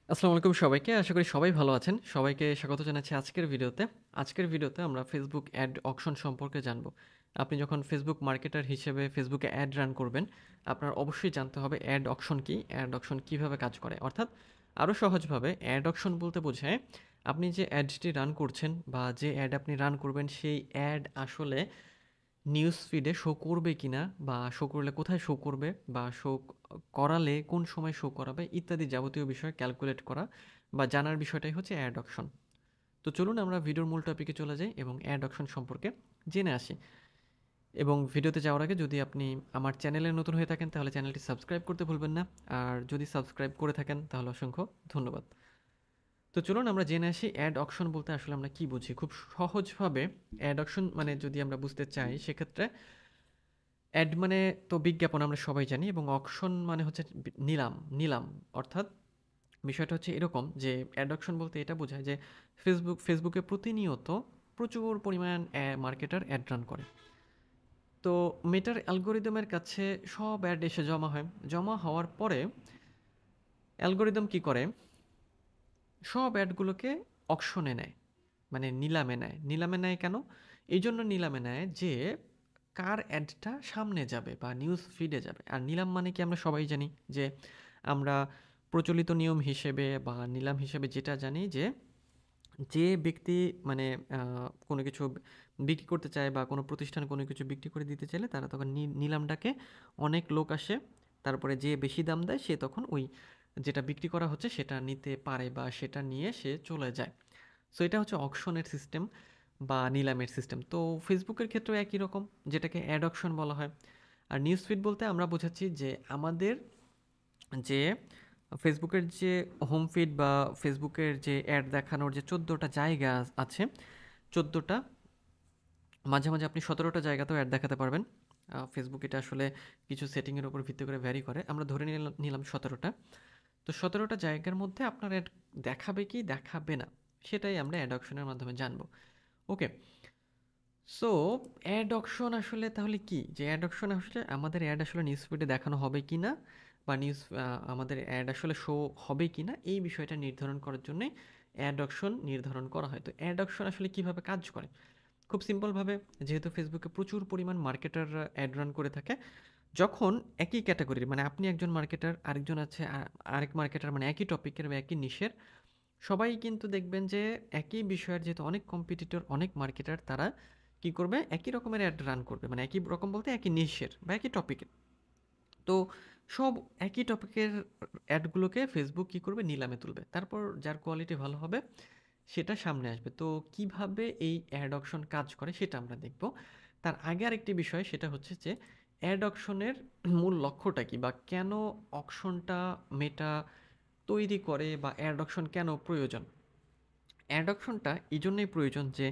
আসসালামু আলাইকুম সবাইকে। আশা করি সবাই ভালো আছেন। সবাইকে স্বাগত জানাচ্ছি আজকের ভিডিওতে। আজকের ভিডিওতে আমরা Facebook অ্যাড অকশন সম্পর্কে জানব। আপনি যখন Facebook মার্কেটার হিসেবে Facebook এ অ্যাড রান করবেন, আপনার অবশ্যই জানতে হবে অ্যাড অকশন কি? অ্যাড অকশন কিভাবে কাজ করে? অর্থাৎ আরও সহজভাবে অ্যাড অকশন বলতে বোঝায় আপনি যে অ্যাডটি রান করছেন বা যে অ্যাড আপনি রান করবেন সেই অ্যাড আসলে নিউজ ফিডে শো করবে কিনা বা শো করলে কোথায় শো করবে বা শো করালে কোন সময় শো করাবে ইত্যাদি যাবতীয় বিষয় ক্যালকুলেট করা বা জানার বিষয়টাই হচ্ছে অ্যাড অকশন। তো চলুন আমরা ভিডিওর মূল টপিকে চলে যাই এবং অ্যাড অকশন সম্পর্কে জেনে আসি। এবং ভিডিওতে যাওয়ার আগে যদি আপনি আমার চ্যানেলে নতুন হয়ে থাকেন তাহলে চ্যানেলটি সাবস্ক্রাইব করতে ভুলবেন না। আর যদি সাবস্ক্রাইব করে থাকেন তাহলে অসংখ্য ধন্যবাদ। তো চলুন আমরা জেনে আসি অ্যাড অকশন বলতে আসলে আমরা কি বুঝি। খুব সহজভাবে অ্যাড অকশন মানে যদি আমরা বুঝতে চাই সেক্ষেত্রে অ্যাড মানে তো বিজ্ঞাপন আমরা সবাই জানি এবং অকশন মানে হচ্ছে নিলাম নিলাম অর্থাৎ বিষয়টা হচ্ছে এরকম যে অ্যাড অকশন বলতে এটা বোঝায় যে ফেসবুকে প্রতিনিয়ত প্রচুর পরিমাণ মার্কেটার অ্যাড রান করে। তো মেটার অ্যালগোরিদমের কাছে সব অ্যাড এসে জমা হয়। জমা হওয়ার পরে অ্যালগোরিদম কি করে, সব অ্যাডগুলোকে অকশনে নেয়, মানে নিলামে নেয়। নিলামে নেয় কেন? এই জন্য নিলামে নেয় যে কার অ্যাডটা সামনে যাবে বা নিউজ ফিডে যাবে। আর নিলাম মানে কি আমরা সবাই জানি যে আমরা প্রচলিত নিয়ম হিসেবে বা নিলাম হিসেবে যেটা জানি যে যে ব্যক্তি মানে কোনো কিছু বিক্রি করতে চায় বা কোনো প্রতিষ্ঠান কোনো কিছু বিক্রি করে দিতে চাইলে তারা তখন নিলামটাকে অনেক লোক আসে, তারপরে যে বেশি দাম দেয় সে তখন ওই যেটা বিক্রি করা হচ্ছে সেটা নিতে পারে বা সেটা নিয়ে সে চলে যায়। সো এটা হচ্ছে অকশনের সিস্টেম বা নিলামের সিস্টেম। তো ফেসবুকের ক্ষেত্রেও একই রকম, যেটাকে অ্যাড অকশন বলা হয়। আর নিউজ ফিড বলতে আমরা বোঝাচ্ছি যে আমাদের যে ফেসবুকের যে হোম ফিড বা ফেসবুকের যে অ্যাড দেখানোর যে 14টা জায়গা আছে, 14টা, মাঝে মাঝে আপনি 17টা জায়গাতেও অ্যাড দেখাতে পারবেন। ফেসবুক এটা আসলে কিছু সেটিংয়ের উপর ভিত্তি করে ভ্যারি করে, আমরা ধরে নিলাম 17টা। তো 17টা জায়গার মধ্যে আপনার অ্যাড দেখাবে কি দেখাবে না সেটাই আমরা অ্যাড অকশনের মাধ্যমে জানবো। ওকে, সো অ্যাড অকশন আসলে তাহলে কি, যে অ্যাড অকশন আসলে আমাদের অ্যাড আসলে নিউজ ফিডে দেখানো হবে কি না বা আমাদের অ্যাড আসলে শো হবে কি না এই বিষয়টা নির্ধারণ করার জন্যই অ্যাড অকশন নির্ধারণ করা হয়। তো অ্যাড অকশন আসলে কিভাবে কাজ করে, খুব সিম্পলভাবে, যেহেতু ফেসবুকে প্রচুর পরিমাণ মার্কেটাররা অ্যাড রান করে থাকে, যখন একই ক্যাটাগরির মানে আপনি একজন মার্কেটার, আরেকজন আছে আরেক মার্কেটার, মানে একই টপিকের বা একই নিশের, সবাই কিন্তু দেখবেন যে একই বিষয়ের যেহেতু অনেক কম্পিটিটর অনেক মার্কেটার, তারা কি করবে একই রকমের অ্যাড রান করবে, মানে একই রকম বলতে একই নিশের বা একই টপিকের। তো সব একই টপিকের অ্যাডগুলোকে ফেসবুক কি করবে নিলামে তুলবে, তারপর যার কোয়ালিটি ভালো হবে সেটা সামনে আসবে। তো কিভাবে এই অ্যাড অকশন কাজ করে সেটা আমরা দেখব। তার আগে আরেকটি বিষয়, সেটা হচ্ছে যে অ্যাড অকশনের মূল লক্ষ্যটা কি বা কেন অকশনটা মেটা তৈরি করে বা অ্যাড অকশন কেন প্রয়োজন। অ্যাড অকশনটা এই জন্যই প্রয়োজন যে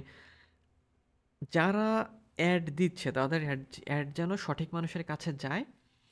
যারা অ্যাড দিচ্ছে তাদের অ্যাড যেন সঠিক মানুষের কাছে যায়।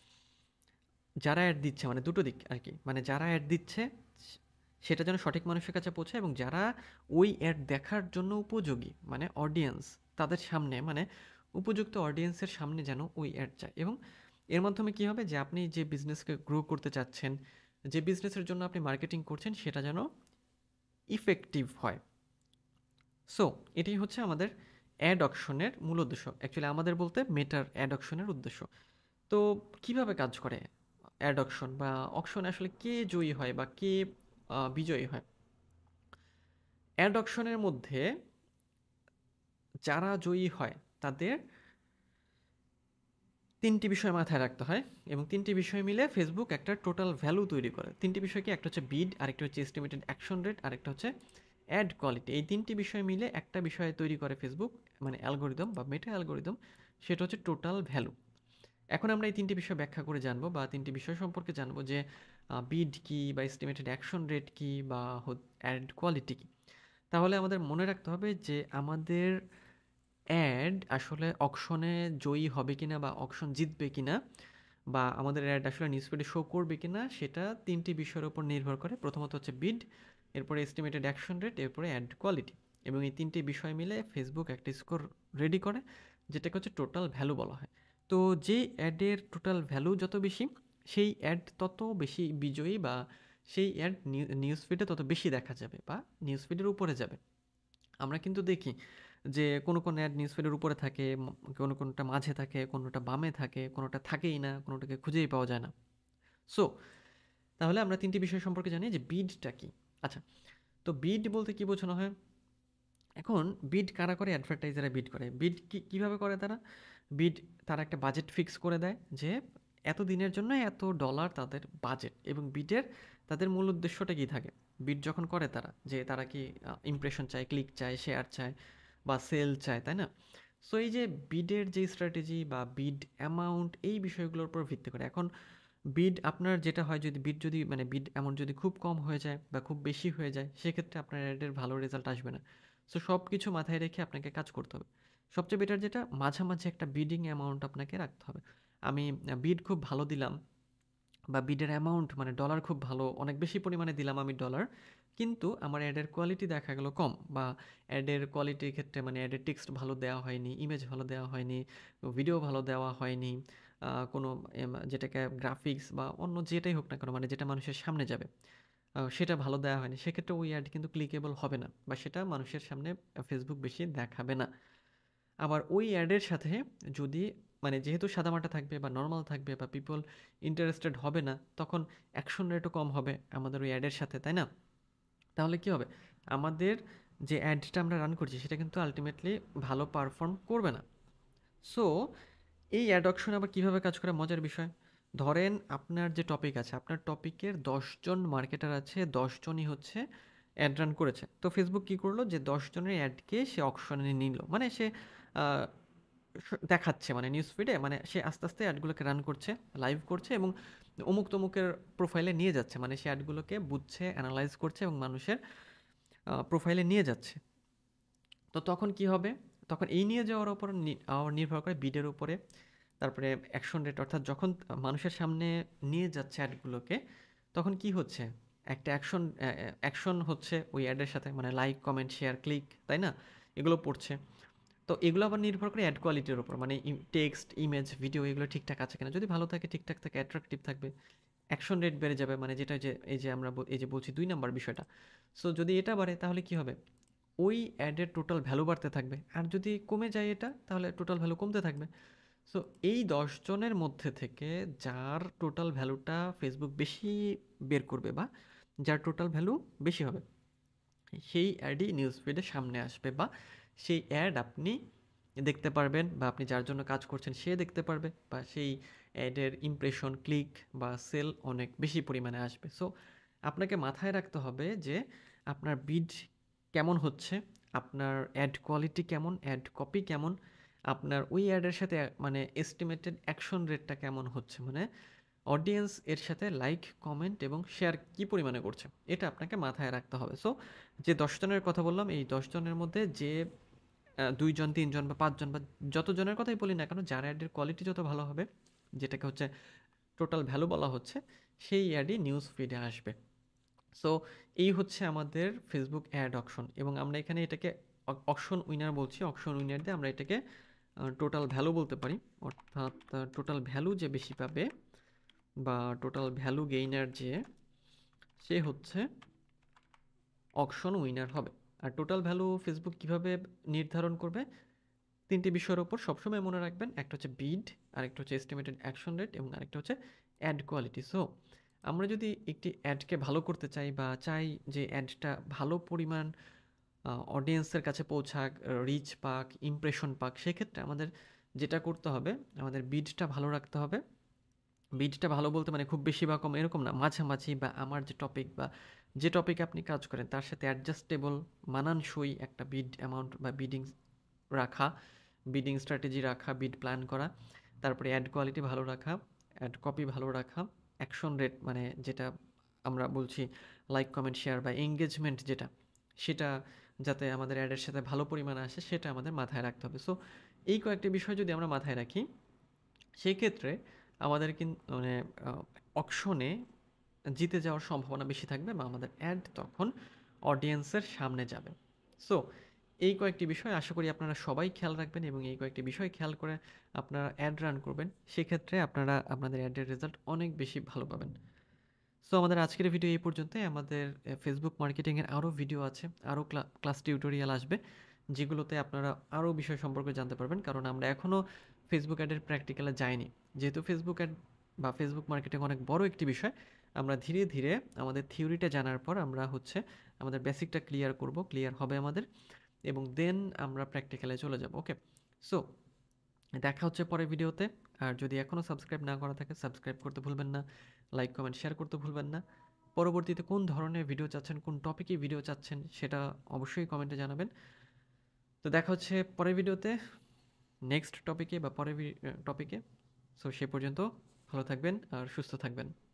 যারা অ্যাড দিচ্ছে মানে দুটো দিক আর কি, মানে যারা অ্যাড দিচ্ছে সেটা যেন সঠিক মানুষের কাছে পৌঁছায় এবং যারা ওই অ্যাড দেখার জন্য উপযোগী মানে অডিয়েন্স, তাদের সামনে মানে উপযুক্ত অডিয়েন্সের সামনে যেন ওই অ্যাড যায়। এবং এর মাধ্যমে কী হবে যে আপনি যে বিজনেসকে গ্রো করতে চাচ্ছেন, যে বিজনেসের জন্য আপনি মার্কেটিং করছেন সেটা যেন ইফেক্টিভ হয়। সো এটাই হচ্ছে আমাদের অ্যাড অকশনের মূল উদ্দেশ্য, অ্যাকচুয়ালি আমাদের বলতে মেটার অ্যাড অকশনের উদ্দেশ্য। তো কিভাবে কাজ করে অ্যাড অকশন বা অকশনে আসলে কে জয়ী হয় বা কে বিজয়ী হয়। অ্যাড অকশনের মধ্যে যারা জয়ী হয় তাদের তিনটি বিষয় মাথায় রাখতে হয় এবং তিনটি বিষয় মিলে ফেসবুক একটা টোটাল ভ্যালু তৈরি করে। তিনটি বিষয় কি, একটা হচ্ছে বিড, আরেকটা হচ্ছে এস্টিমেটেড অ্যাকশন রেট, আরেকটা হচ্ছে অ্যাড কোয়ালিটি। এই তিনটি বিষয় মিলে একটা বিষয় তৈরি করে ফেসবুক, মানে অ্যালগোরিদম বা মেটা অ্যালগোরিদম, সেটা হচ্ছে টোটাল ভ্যালু। এখন আমরা এই তিনটি বিষয় ব্যাখ্যা করে জানবো বা তিনটি বিষয় সম্পর্কে জানবো যে বিড কি বা এস্টিমেটেড অ্যাকশন রেট কি বা অ্যাড কোয়ালিটি কি। তাহলে আমাদের মনে রাখতে হবে যে আমাদের অ্যাড আসলে অকশনে জয়ী হবে কিনা বা অকশন জিতবে কিনা বা আমাদের অ্যাড আসলে নিউজফিডে শো করবে কিনা সেটা তিনটি বিষয়ের উপর নির্ভর করে। প্রথমত হচ্ছে বিড, এরপরে এস্টিমেটেড অ্যাকশন রেট, এরপরে অ্যাড কোয়ালিটি। এবং এই তিনটি বিষয় মিলে ফেসবুক একটা স্কোর রেডি করে, যেটাকে হচ্ছে টোটাল ভ্যালু বলা হয়। তো যে অ্যাডের টোটাল ভ্যালু যত বেশি, সেই অ্যাড তত বেশি বিজয়ী বা সেই অ্যাড নিউজ ফিডে তত বেশি দেখা যাবে বা নিউজ ফিডের উপরে যাবে। আমরা কিন্তু দেখি যে কোনো অ্যাড নিউজ ফিডের উপরে থাকে, কোনোটা মাঝে থাকে, কোনোটা বামে থাকে, কোনোটা থাকেই না, কোনোটাকে খুঁজেই পাওয়া যায় না। সো তাহলে আমরা ৩টি বিষয় সম্পর্কে জানি যে বিডটা কি। আচ্ছা, তো বিড বলতে কি বোঝানো হয়? এখন বিড কারা করে? অ্যাডভার্টাইজাররা বিড করে। বিড কীভাবে করে তারা? বিড তারা একটা বাজেট ফিক্স করে দেয় যে এত দিনের জন্য এত ডলার তাদের বাজেট, এবং বিডের তাদের মূল উদ্দেশ্যটা কী থাকে? বিড যখন করে তারা, যে তারা কি ইমপ্রেশন চায়, ক্লিক চায়, শেয়ার চায় বা সেল চায়, তাই না? সো এই যে বিডের যে স্ট্র্যাটেজি বা বিড অ্যামাউন্ট, এই বিষয়গুলোর উপর ভিত্তি করে। এখন বিড আপনার যেটা হয়, যদি বিড যদি মানে বিড অ্যামাউন্ট যদি খুব কম হয়ে যায় বা খুব বেশি হয়ে যায়, সেক্ষেত্রে আপনার অ্যাডের ভালো রেজাল্ট আসবে না। সো সব কিছু মাথায় রেখে আপনাকে কাজ করতে হবে। সবচেয়ে বেটার যেটা, মাঝামাঝি একটা বিডিং অ্যামাউন্ট আপনাকে রাখতে হবে। আমি বিড খুব ভালো দিলাম বা বিডের অ্যামাউন্ট মানে ডলার খুব ভালো, অনেক বেশি পরিমাণে দিলাম আমি ডলার, কিন্তু আমার অ্যাডের কোয়ালিটি দেখা গেল কম, বা অ্যাডের কোয়ালিটির ক্ষেত্রে মানে অ্যাডের টেক্সট ভালো দেওয়া হয়নি, ইমেজ ভালো দেওয়া হয়নি, ভিডিও ভালো দেওয়া হয়নি, কোনো যেটাকে গ্রাফিক্স বা অন্য যেটাই হোক না কেন, মানে যেটা মানুষের সামনে যাবে, সেটা ভালো দেওয়া হয়নি, সেক্ষেত্রে ওই অ্যাড কিন্তু ক্লিকেবল হবে না বা সেটা মানুষের সামনে ফেসবুক বেশি দেখাবে না। আবার ওই অ্যাডের সাথে যদি মানে যেহেতু সাদামাটা থাকবে বা নর্মাল থাকবে বা পিপল ইন্টারেস্টেড হবে না, তখন অ্যাকশন রেটও কম হবে আমাদের ওই অ্যাডের সাথে, তাই না? তাহলে কি হবে? আমাদের যে অ্যাডটা আমরা রান করছি সেটা কিন্তু আলটিমেটলি ভালো পারফর্ম করবে না। সো এই অ্যাডকশন আবার কীভাবে কাজ করে, মজার বিষয়। ধরেন আপনার যে টপিক আছে, আপনার টপিকের 10 জন মার্কেটার আছে, 10 জনই হচ্ছে অ্যাড রান করেছে। তো ফেসবুক কী করলো, যে 10 জনের অ্যাডকে সে অকশনে নিল, মানে সে আহ, দেখাচ্ছে মানে নিউজ ফিডে, মানে সে আস্তে আস্তে অ্যাডগুলোকে রান করছে, লাইভ করছে এবং অমুক তমুকের প্রোফাইলে নিয়ে যাচ্ছে, মানে সে অ্যাডগুলোকে বুঝছে, অ্যানালাইজ করছে এবং মানুষের প্রোফাইলে নিয়ে যাচ্ছে। তো তখন কি হবে? তখন এই নিয়ে যাওয়ার উপর নির্ভর করে বিডের উপরে, তারপরে অ্যাকশন রেট, অর্থাৎ যখন মানুষের সামনে নিয়ে যাচ্ছে অ্যাডগুলোকে, তখন কি হচ্ছে? একটা অ্যাকশন হচ্ছে ওই অ্যাডের সাথে, মানে লাইক, কমেন্ট, শেয়ার, ক্লিক, তাই না? এগুলো পড়ছে। তো এগুলো আবার নির্ভর করে অ্যাড কোয়ালিটির উপর, মানে টেক্সট, ইমেজ, ভিডিও এগুলো ঠিকঠাক আছে কিনা। যদি ভালো থাকে, ঠিকঠাক থাকে, অ্যাট্রাকটিভ থাকবে, অ্যাকশন রেট বেড়ে যাবে, মানে যেটা যে এই যে আমরা এই যে বলছি 2 নাম্বার বিষয়টা। সো যদি এটা বাড়ে তাহলে কি হবে? ওই অ্যাডের টোটাল ভ্যালু বাড়তে থাকবে, আর যদি কমে যায় এটা, তাহলে টোটাল ভ্যালু কমতে থাকবে। সো এই 10 জনের মধ্যে থেকে যার টোটাল ভ্যালুটা ফেসবুক বেশি বের করবে বা যার টোটাল ভ্যালু বেশি হবে, সেই অ্যাডই নিউজ ফিডে সামনে আসবে, বা সেই অ্যাড আপনি দেখতে পারবেন, বা আপনি যার জন্য কাজ করছেন সে দেখতে পারবে, বা সেই অ্যাডের ইমপ্রেশন, ক্লিক বা সেল অনেক বেশি পরিমাণে আসবে। সো আপনাকে মাথায় রাখতে হবে যে আপনার বিড কেমন হচ্ছে, আপনার অ্যাড কোয়ালিটি কেমন, অ্যাড কপি কেমন, আপনার ওই অ্যাডের সাথে মানে এস্টিমেটেড অ্যাকশন রেটটা কেমন হচ্ছে, মানে অডিয়েন্স এর সাথে লাইক, কমেন্ট এবং শেয়ার কী পরিমাণে করছে, এটা আপনাকে মাথায় রাখতে হবে। সো যে 10 জনের কথা বললাম, এই 10 জনের মধ্যে যে 2 জন, 3 জন বা 5 জন বা যত জনের কথাই বলি না কেন, যার অ্যাডের কোয়ালিটি যত ভালো হবে, যেটাকে হচ্ছে টোটাল ভ্যালু বলা হচ্ছে, সেই অ্যাডই নিউজ ফিডে আসবে। সো এই হচ্ছে আমাদের ফেসবুক অ্যাড অকশন, এবং আমরা এখানে এটাকে অকশন উইনার বলছি। অকশন উইনার দিয়ে আমরা এটাকে টোটাল ভ্যালু বলতে পারি, অর্থাৎ টোটাল ভ্যালু যে বেশি পাবে বা টোটাল ভ্যালু গেইনার যে, সে হচ্ছে অকশন উইনার হবে। আর টোটাল ভ্যালু ফেসবুক কিভাবে নির্ধারণ করবে? 3টি বিষয়ের ওপর সবসময় মনে রাখবেন। একটা হচ্ছে বিড, আরেকটা হচ্ছে এস্টিমেটেড অ্যাকশন রেট এবং আরেকটা হচ্ছে অ্যাড কোয়ালিটি। সো আমরা যদি একটি অ্যাডকে ভালো করতে চাই বা চাই যে অ্যাডটা ভালো পরিমাণ অডিয়েন্সের কাছে পৌঁছাক, রিচ পাক, ইমপ্রেশন পাক, সেক্ষেত্রে আমাদের যেটা করতে হবে, আমাদের বিডটা ভালো রাখতে হবে। বিডটা ভালো বলতে মানে খুব বেশি বা কম এরকম না, মাঝামাঝি, বা আমার যে টপিক বা যে টপিকে আপনি কাজ করেন তার সাথে অ্যাডজাস্টেবল, মানানসই একটা বিড অ্যামাউন্ট বা বিডিং রাখা, বিডিং স্ট্র্যাটেজি রাখা, বিড প্ল্যান করা, তারপরে অ্যাড কোয়ালিটি ভালো রাখা, অ্যাড কপি ভালো রাখা, অ্যাকশন রেট মানে যেটা আমরা বলছি লাইক, কমেন্ট, শেয়ার বা এঙ্গেজমেন্ট যেটা, সেটা যাতে আমাদের অ্যাডের সাথে ভালো পরিমাণে আসে, সেটা আমাদের মাথায় রাখতে হবে। সো এই কয়েকটি বিষয় যদি আমরা মাথায় রাখি, সেই ক্ষেত্রে আমাদের মানে অকশনে জিতে যাওয়ার সম্ভাবনা বেশি থাকবে, বা আমাদের অ্যাড তখন অডিয়েন্সের সামনে যাবে। সো এই কয়েকটি বিষয় আশা করি আপনারা সবাই খেয়াল রাখবেন, এবং এই কয়েকটি বিষয় খেয়াল করে আপনারা অ্যাড রান করবেন, সেক্ষেত্রে আপনারা আপনাদের অ্যাডের রেজাল্ট অনেক বেশি ভালো পাবেন। সো আমাদের আজকের ভিডিও এই পর্যন্তই। আমাদের ফেসবুক মার্কেটিংয়ের আরও ভিডিও আছে, আরও ক্লাস টিউটোরিয়াল আসবে, যেগুলোতে আপনারা আরও বিষয় সম্পর্কে জানতে পারবেন। কারণ আমরা এখনও ফেসবুক অ্যাডের প্র্যাকটিক্যালে যাইনি। যেহেতু ফেসবুক অ্যাড বা ফেসবুক মার্কেটিং অনেক বড় একটি বিষয়, আমরা ধীরে ধীরে আমাদের থিওরিটা জানার পর আমরা আমাদের বেসিকটা ক্লিয়ার করব, ক্লিয়ার হবে আমাদের, এবং দেন আমরা প্র্যাকটিক্যালে চলে যাব। ওকে, সো দেখা হচ্ছে পরের ভিডিওতে। আর যদি এখনও সাবস্ক্রাইব না করা থাকে, সাবস্ক্রাইব করতে ভুলবেন না, লাইক কমেন্ট শেয়ার করতে ভুলবেন না। পরবর্তীতে কোন ধরনের ভিডিও চাচ্ছেন, কোন টপিকে ভিডিও চাচ্ছেন, সেটা অবশ্যই কমেন্টে জানাবেন। তো দেখা হচ্ছে পরের ভিডিওতে, নেক্সট টপিকে বা পরের টপিকে। সো সে পর্যন্ত ভালো থাকবেন আর সুস্থ থাকবেন।